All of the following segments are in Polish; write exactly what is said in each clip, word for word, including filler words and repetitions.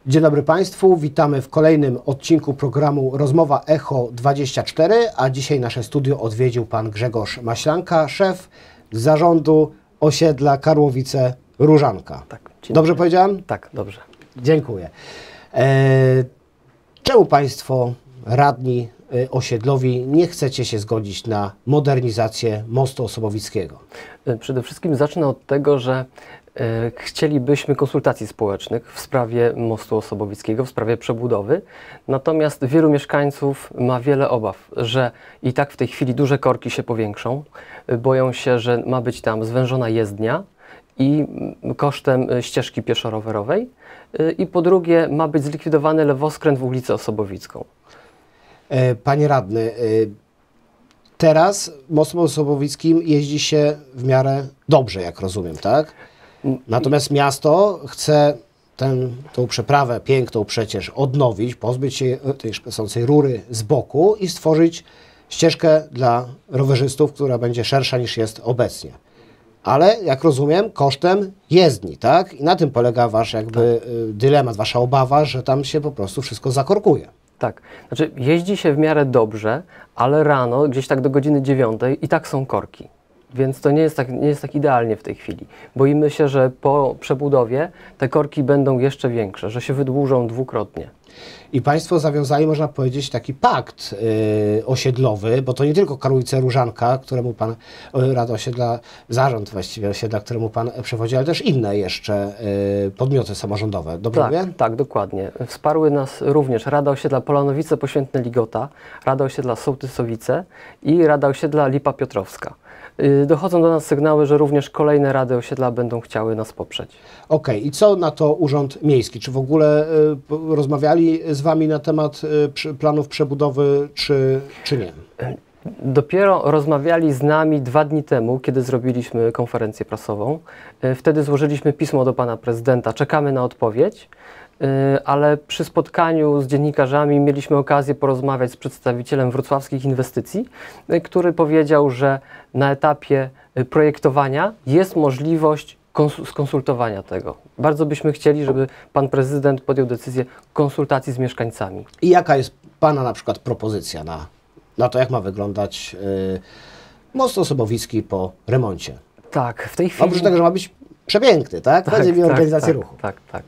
Dzień dobry Państwu, witamy w kolejnym odcinku programu Rozmowa Echo dwadzieścia cztery, a dzisiaj nasze studio odwiedził Pan Grzegorz Maślanka, szef zarządu osiedla Karłowice-Różanka. Tak, dobrze powiedziałem? Tak, dobrze. Dziękuję. E, czemu Państwo radni e, osiedlowi nie chcecie się zgodzić na modernizację mostu Osobowickiego? Przede wszystkim zacznę od tego, że e, chcielibyśmy konsultacji społecznych w sprawie mostu Osobowickiego, w sprawie przebudowy. Natomiast wielu mieszkańców ma wiele obaw, że i tak w tej chwili duże korki się powiększą. Boją się, że ma być tam zwężona jezdnia i kosztem ścieżki pieszo-rowerowej. I po drugie ma być zlikwidowany lewoskręt w ulicę Osobowicką. Panie radny, teraz mostem Osobowickim jeździ się w miarę dobrze, jak rozumiem, tak? Natomiast miasto chce tę, tą przeprawę piękną przecież odnowić, pozbyć się tej szpecącej rury z boku i stworzyć ścieżkę dla rowerzystów, która będzie szersza niż jest obecnie. Ale, jak rozumiem, kosztem jezdni, tak? I na tym polega wasz jakby tak. dylemat, wasza obawa, że tam się po prostu wszystko zakorkuje. Tak, znaczy jeździ się w miarę dobrze, ale rano, gdzieś tak do godziny dziewiątej i tak są korki. Więc to nie jest, tak, nie jest tak idealnie w tej chwili. Boimy się, że po przebudowie te korki będą jeszcze większe, że się wydłużą dwukrotnie. I Państwo zawiązali, można powiedzieć, taki pakt yy, osiedlowy, bo to nie tylko Karłowice-Różanka, któremu Pan, yy, Rada Osiedla, zarząd właściwie osiedla, któremu Pan przewodzi, ale też inne jeszcze yy, podmioty samorządowe. Dobrze tak, mówię? Tak, dokładnie. Wsparły nas również Rada Osiedla Polanowice Poświętne Ligota, Rada Osiedla Sołtysowice i Rada Osiedla Lipa Piotrowska. Dochodzą do nas sygnały, że również kolejne rady osiedla będą chciały nas poprzeć. Okej, okay. I co na to Urząd Miejski? Czy w ogóle y, rozmawiali z Wami na temat y, przy, planów przebudowy, czy, czy nie? Dopiero rozmawiali z nami dwa dni temu, kiedy zrobiliśmy konferencję prasową. Wtedy złożyliśmy pismo do Pana Prezydenta. Czekamy na odpowiedź. Ale przy spotkaniu z dziennikarzami mieliśmy okazję porozmawiać z przedstawicielem wrocławskich inwestycji, który powiedział, że na etapie projektowania jest możliwość skonsultowania tego. Bardzo byśmy chcieli, żeby Pan Prezydent podjął decyzję konsultacji z mieszkańcami. I jaka jest Pana na przykład propozycja na, na to, jak ma wyglądać yy, most Osobowicki po remoncie? Tak, w tej chwili... Oprócz tego, że ma być przepiękny, tak? tak Będzie mi tak, organizację tak, ruchu. Tak, tak.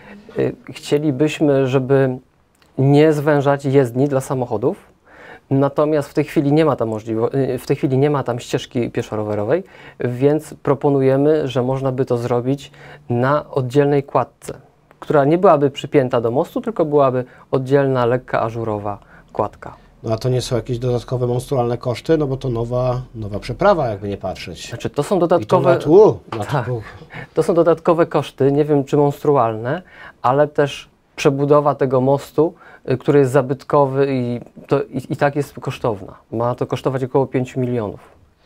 Chcielibyśmy, żeby nie zwężać jezdni dla samochodów, natomiast w tej chwili nie ma tam możliwości, w tej chwili nie ma tam ścieżki pieszo-rowerowej, więc proponujemy, że można by to zrobić na oddzielnej kładce, która nie byłaby przypięta do mostu, tylko byłaby oddzielna, lekka, ażurowa kładka. No a to nie są jakieś dodatkowe monstrualne koszty, no bo to nowa, nowa przeprawa, jakby nie patrzeć. Znaczy to są dodatkowe... I to, na tłu, na tak, tłu. to są dodatkowe koszty, nie wiem czy monstrualne, ale też przebudowa tego mostu, który jest zabytkowy i, to, i, i tak jest kosztowna. Ma to kosztować około pięciu milionów.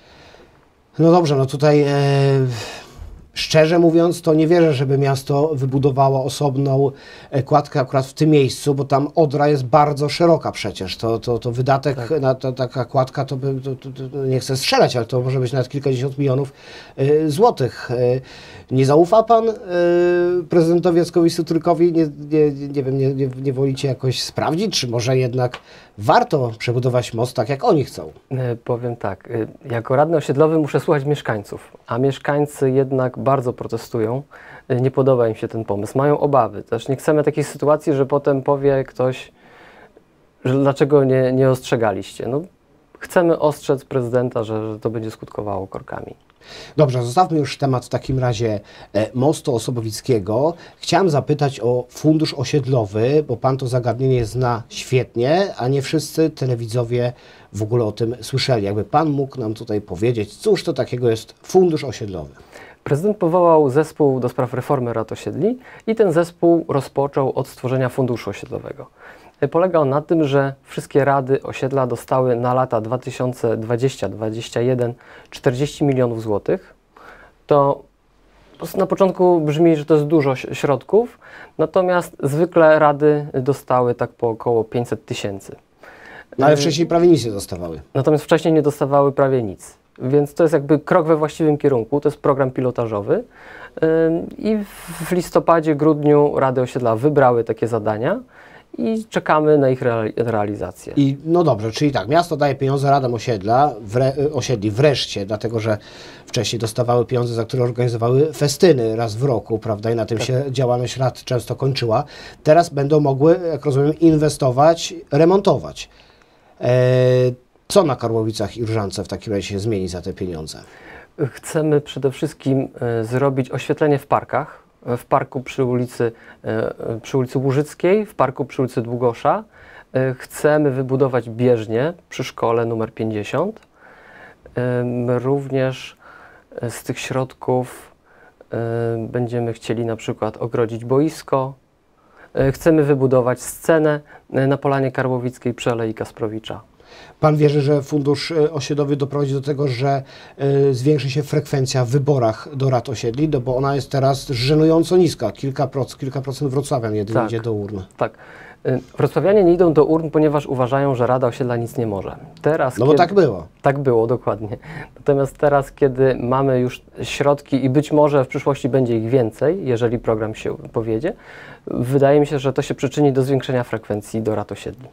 No dobrze, no tutaj e, szczerze mówiąc, to nie wierzę, żeby miasto wybudowało osobną e, kładkę akurat w tym miejscu, bo tam Odra jest bardzo szeroka przecież. To, to, to wydatek tak. na to, taka kładka, to, by, to, to, to nie chcę strzelać, ale to może być nawet kilkadziesiąt milionów e, złotych. E, nie zaufa Pan e, prezydentowi Jackowi Sutrykowi? Nie, nie, nie wiem, nie, nie, nie wolicie jakoś sprawdzić, czy może jednak warto przebudować most tak, jak oni chcą? E, powiem tak, e, jako radny osiedlowy muszę słuchać mieszkańców, a mieszkańcy jednak bardzo protestują. E, nie podoba im się ten pomysł, mają obawy. Też nie chcemy takiej sytuacji, że potem powie ktoś, że dlaczego nie, nie ostrzegaliście. No, chcemy ostrzec prezydenta, że, że to będzie skutkowało korkami. Dobrze, zostawmy już temat w takim razie e, mostu Osobowickiego. Chciałem zapytać o fundusz osiedlowy, bo Pan to zagadnienie zna świetnie, a nie wszyscy telewidzowie w ogóle o tym słyszeli. Jakby Pan mógł nam tutaj powiedzieć, cóż to takiego jest fundusz osiedlowy? Prezydent powołał zespół do spraw reformy rad osiedli i ten zespół rozpoczął od stworzenia funduszu osiedlowego. Polega on na tym, że wszystkie rady osiedla dostały na lata dwa tysiące dwudziesty do dwa tysiące dwudziestego pierwszego czterdzieści milionów złotych. To na początku brzmi, że to jest dużo środków, natomiast zwykle rady dostały tak po około pięćset tysięcy. No ale wcześniej prawie nic nie dostawały. Natomiast wcześniej nie dostawały prawie nic. Więc to jest jakby krok we właściwym kierunku, to jest program pilotażowy i w listopadzie, grudniu Rady Osiedla wybrały takie zadania i czekamy na ich realizację. I no dobrze, czyli tak, miasto daje pieniądze radom osiedla, wre, osiedli wreszcie, dlatego że wcześniej dostawały pieniądze, za które organizowały festyny raz w roku, prawda, i na tym tak. się działalność rad często kończyła. Teraz będą mogły, jak rozumiem, inwestować, remontować. E, co na Karłowicach i Różance w takim razie się zmieni za te pieniądze? Chcemy przede wszystkim e, zrobić oświetlenie w parkach. W parku przy ulicy, przy ulicy Łużyckiej, w parku przy ulicy Długosza. Chcemy wybudować bieżnię przy szkole numer pięćdziesiąt. Również z tych środków będziemy chcieli na przykład ogrodzić boisko. Chcemy wybudować scenę na Polanie Karłowickiej przy Alei Kasprowicza. Pan wierzy, że fundusz osiedlowy doprowadzi do tego, że y, zwiększy się frekwencja w wyborach do rad osiedli, no bo ona jest teraz żenująco niska, kilka procent, kilka procent wrocławian jedynie tak, idzie do urn. Tak. Wrocławianie nie idą do urn, ponieważ uważają, że Rada Osiedla nic nie może. Teraz, no bo kiedy... tak było. Tak było, dokładnie. Natomiast teraz, kiedy mamy już środki i być może w przyszłości będzie ich więcej, jeżeli program się powiedzie, wydaje mi się, że to się przyczyni do zwiększenia frekwencji do rad osiedli.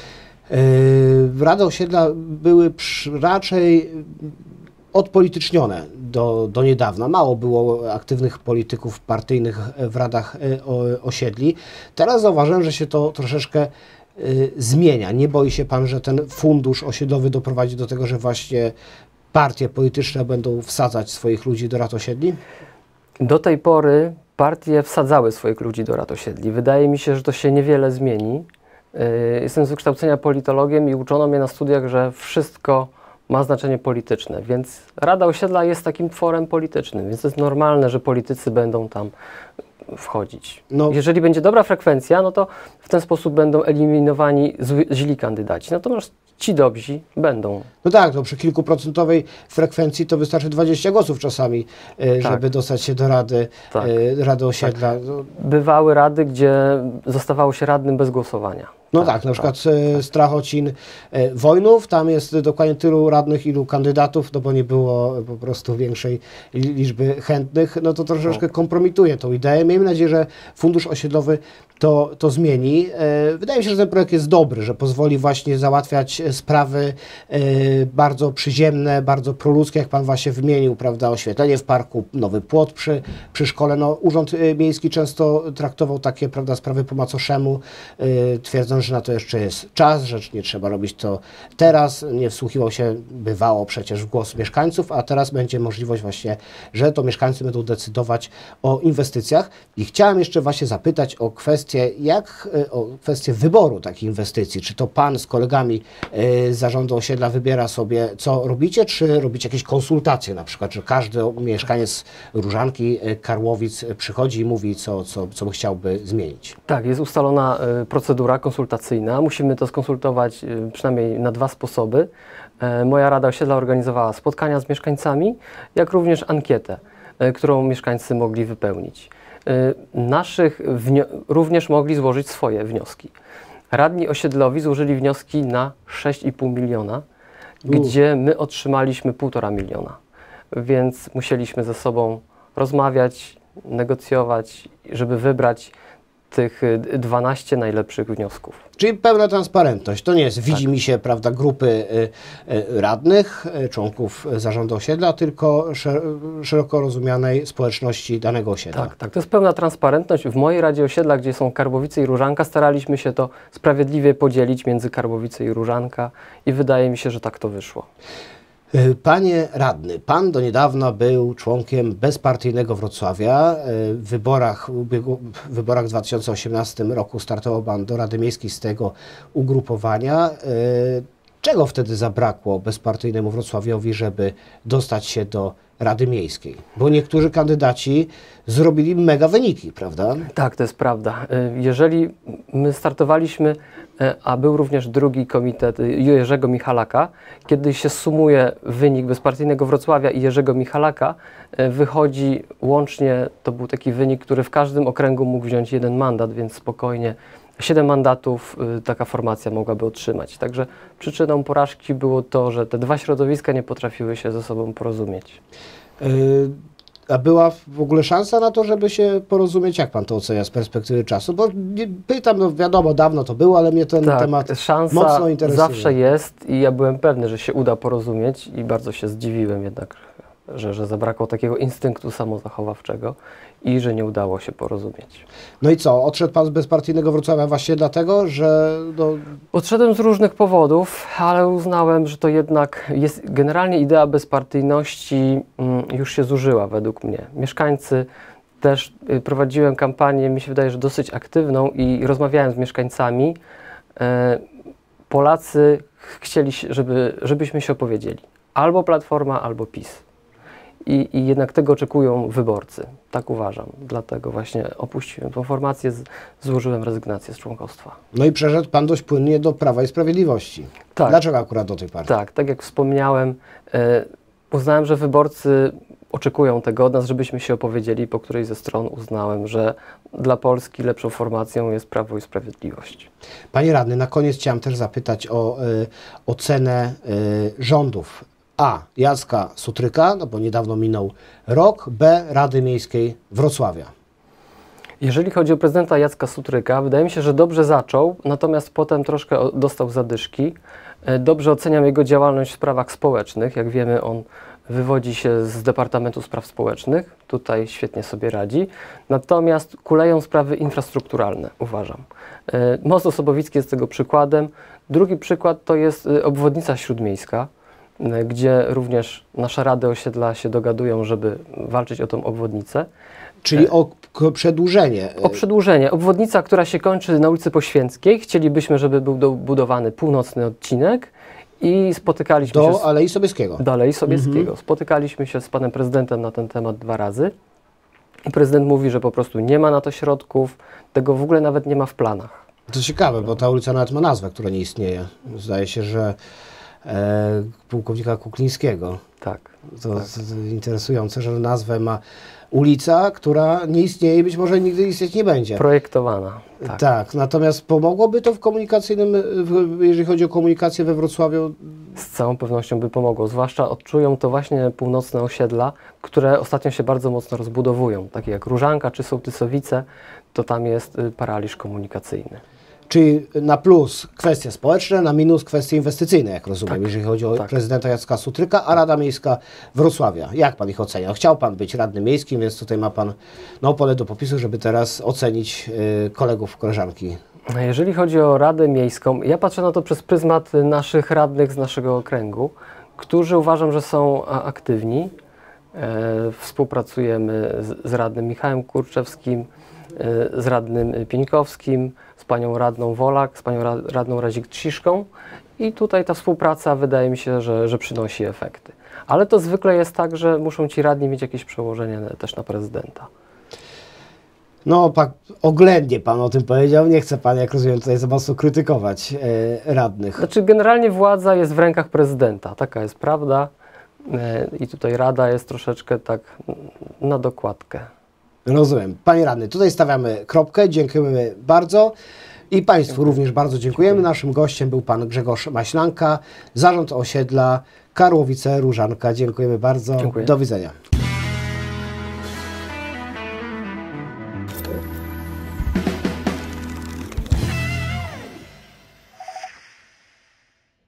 Yy, Rady Osiedla były przy, raczej odpolitycznione do, do niedawna. Mało było aktywnych polityków partyjnych w radach y, o, osiedli. Teraz zauważyłem, że się to troszeczkę y, zmienia. Nie boi się Pan, że ten fundusz osiedlowy doprowadzi do tego, że właśnie partie polityczne będą wsadzać swoich ludzi do rad osiedli? Do tej pory partie wsadzały swoich ludzi do rad osiedli. Wydaje mi się, że to się niewiele zmieni. Jestem z wykształcenia politologiem i uczono mnie na studiach, że wszystko ma znaczenie polityczne, więc Rada Osiedla jest takim tworem politycznym, więc to jest normalne, że politycy będą tam wchodzić. No. Jeżeli będzie dobra frekwencja, no to w ten sposób będą eliminowani zły, źli kandydaci, natomiast ci dobrzy będą. No tak, no przy kilkuprocentowej frekwencji to wystarczy dwadzieścia głosów czasami, tak. żeby dostać się do Rady, tak. Rady Osiedla. Tak. Bywały rady, gdzie zostawało się radnym bez głosowania. No tak, tak na przykład tak. Strachocin Wojnów, tam jest dokładnie tylu radnych, ilu kandydatów, no bo nie było po prostu większej liczby chętnych, no to troszeczkę kompromituje tą ideę. Miejmy nadzieję, że fundusz osiedlowy to, to zmieni. Wydaje mi się, że ten projekt jest dobry, że pozwoli właśnie załatwiać sprawy bardzo przyziemne, bardzo proludzkie, jak Pan właśnie wymienił, prawda, oświetlenie w parku, nowy płot przy, przy szkole. No, Urząd Miejski często traktował takie, prawda, sprawy po macoszemu, twierdząc, że na to jeszcze jest czas, że nie trzeba robić to teraz. Nie wsłuchiwał się, bywało przecież, w głos mieszkańców, a teraz będzie możliwość właśnie, że to mieszkańcy będą decydować o inwestycjach. I chciałem jeszcze właśnie zapytać o kwestię, jak, o kwestię wyboru takich inwestycji. Czy to Pan z kolegami z zarządu osiedla wybiera sobie, co robicie, czy robicie jakieś konsultacje na przykład, że każdy mieszkaniec Różanki, Karłowic przychodzi i mówi, co, co, co by chciałby zmienić? Tak, jest ustalona procedura konsultacyjna. Musimy to skonsultować przynajmniej na dwa sposoby. Moja Rada Osiedla organizowała spotkania z mieszkańcami, jak również ankietę, którą mieszkańcy mogli wypełnić. Naszych również mogli złożyć swoje wnioski. Radni osiedlowi złożyli wnioski na sześć i pół miliona, U. gdzie my otrzymaliśmy półtora miliona. Więc musieliśmy ze sobą rozmawiać, negocjować, żeby wybrać tych dwanaście najlepszych wniosków. Czyli pełna transparentność. To nie jest widzi mi się, prawda, grupy y, y, radnych, y, członków zarządu osiedla, tylko szer szeroko rozumianej społeczności danego osiedla. Tak, tak. To jest pełna transparentność. W mojej Radzie Osiedla, gdzie są Karłowice i Różanka, staraliśmy się to sprawiedliwie podzielić między Karłowice i Różanka i wydaje mi się, że tak to wyszło. Panie radny, Pan do niedawna był członkiem bezpartyjnego Wrocławia. W wyborach, w wyborach w dwa tysiące osiemnastym roku startował Pan do Rady Miejskiej z tego ugrupowania. Czego wtedy zabrakło bezpartyjnemu Wrocławiowi, żeby dostać się do Rady Miejskiej? Bo niektórzy kandydaci zrobili mega wyniki, prawda? Tak, to jest prawda. Jeżeli my startowaliśmy, a był również drugi komitet Jerzego Michalaka, kiedy się sumuje wynik bezpartyjnego Wrocławia i Jerzego Michalaka, wychodzi łącznie, to był taki wynik, który w każdym okręgu mógł wziąć jeden mandat, więc spokojnie siedem mandatów y, taka formacja mogłaby otrzymać. Także przyczyną porażki było to, że te dwa środowiska nie potrafiły się ze sobą porozumieć. Yy, a była w ogóle szansa na to, żeby się porozumieć? Jak pan to ocenia z perspektywy czasu? Bo nie, pytam, no wiadomo, dawno to było, ale mnie ten tak, temat szansa mocno interesuje. zawsze jest i ja byłem pewny, że się uda porozumieć i bardzo się zdziwiłem jednak, że, że zabrakło takiego instynktu samozachowawczego i że nie udało się porozumieć. No i co? Odszedł pan z bezpartyjnego Wrocławia właśnie dlatego, że... No... Odszedłem z różnych powodów, ale uznałem, że to jednak jest generalnie idea bezpartyjności mm, już się zużyła według mnie. Mieszkańcy też y, prowadziłem kampanię, mi się wydaje, że dosyć aktywną i rozmawiałem z mieszkańcami. E, Polacy chcieli, żeby, żebyśmy się opowiedzieli. Albo Platforma, albo PiS. I, I jednak tego oczekują wyborcy. Tak uważam. Dlatego właśnie opuściłem tę formację, z, złożyłem rezygnację z członkostwa. No i przeszedł pan dość płynnie do Prawa i Sprawiedliwości. Tak. Dlaczego akurat do tej partii? Tak, tak jak wspomniałem, e, uznałem, że wyborcy oczekują tego od nas, żebyśmy się opowiedzieli. Po której ze stron uznałem, że dla Polski lepszą formacją jest Prawo i Sprawiedliwość. Panie radny, na koniec chciałem też zapytać o y, ocenę y, rządów. A. Jacka Sutryka, no bo niedawno minął rok. B. Rady Miejskiej Wrocławia. Jeżeli chodzi o prezydenta Jacka Sutryka, wydaje mi się, że dobrze zaczął, natomiast potem troszkę dostał zadyszki. Dobrze oceniam jego działalność w sprawach społecznych. Jak wiemy, on wywodzi się z Departamentu Spraw Społecznych. Tutaj świetnie sobie radzi. Natomiast kuleją sprawy infrastrukturalne, uważam. Most Osobowicki jest tego przykładem. Drugi przykład to jest obwodnica śródmiejska, gdzie również nasze rady osiedla się dogadują, żeby walczyć o tą obwodnicę. Czyli o przedłużenie. O przedłużenie. Obwodnica, która się kończy na ulicy Poświęckiej. Chcielibyśmy, żeby był budowany północny odcinek i spotykaliśmy do się... Z, Alei Sobieskiego. do Alei Sobieskiego. Mhm. Spotykaliśmy się z panem prezydentem na ten temat dwa razy. I prezydent mówi, że po prostu nie ma na to środków, tego w ogóle nawet nie ma w planach. To ciekawe, bo ta ulica nawet ma nazwę, która nie istnieje. Zdaje się, że e, pułkownika Kuklińskiego. Tak. To, tak. to, to interesujące, że nazwę ma ulica, która nie istnieje i być może nigdy istnieć nie będzie. Projektowana. Tak. tak, natomiast pomogłoby to w komunikacyjnym, w, jeżeli chodzi o komunikację we Wrocławiu? Z całą pewnością by pomogło. Zwłaszcza odczują to właśnie północne osiedla, które ostatnio się bardzo mocno rozbudowują. Takie jak Różanka czy Sołtysowice, to tam jest paraliż komunikacyjny. Czyli na plus kwestie społeczne, na minus kwestie inwestycyjne, jak rozumiem, tak, jeżeli chodzi o tak. prezydenta Jacka Sutryka, a Rada Miejska Wrocławia. Jak pan ich ocenia? Chciał pan być radnym miejskim, więc tutaj ma pan no, pole do popisu, żeby teraz ocenić y, kolegów, koleżanki. Jeżeli chodzi o Radę Miejską, ja patrzę na to przez pryzmat naszych radnych z naszego okręgu, którzy uważam, że są aktywni. E, współpracujemy z, z radnym Michałem Kurczewskim, e, z radnym Pieńkowskim, z panią radną Wolak, z panią ra, radną Razik-Trziszką i tutaj ta współpraca wydaje mi się, że, że przynosi efekty. Ale to zwykle jest tak, że muszą ci radni mieć jakieś przełożenie też na prezydenta. No, pak, oględnie pan o tym powiedział. Nie chce pan, jak rozumiem, tutaj za mocno krytykować e, radnych. Znaczy, generalnie władza jest w rękach prezydenta. Taka jest prawda. E, I tutaj Rada jest troszeczkę tak na dokładkę. Rozumiem. Panie radny, tutaj stawiamy kropkę. Dziękujemy bardzo. I państwu Dziękuję. również bardzo dziękujemy. Dziękuję. Naszym gościem był pan Grzegorz Maślanka, Zarząd Osiedla Karłowice Różanka. Dziękujemy bardzo. Dziękuję. Do widzenia.